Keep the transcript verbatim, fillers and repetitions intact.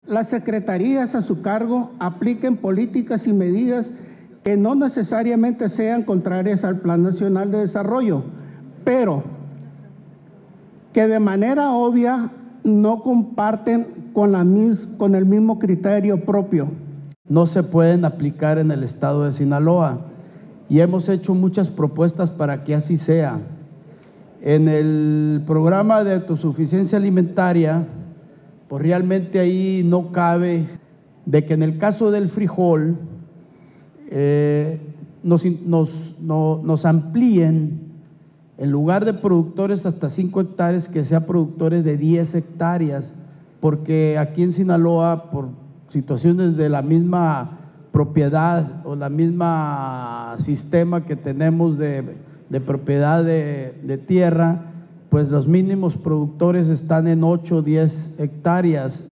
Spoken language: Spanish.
Las secretarías a su cargo apliquen políticas y medidas que no necesariamente sean contrarias al Plan Nacional de Desarrollo, pero que de manera obvia no comparten con, la mis, con el mismo criterio propio. No se pueden aplicar en el estado de Sinaloa y hemos hecho muchas propuestas para que así sea. En el programa de autosuficiencia alimentaria, pues realmente ahí no cabe de que en el caso del frijol eh, nos, nos, no, nos amplíen, en lugar de productores hasta cinco hectáreas, que sea productores de diez hectáreas, porque aquí en Sinaloa, por situaciones de la misma propiedad o la misma sistema que tenemos de, de propiedad de, de tierra, pues los mínimos productores están en ocho o diez hectáreas.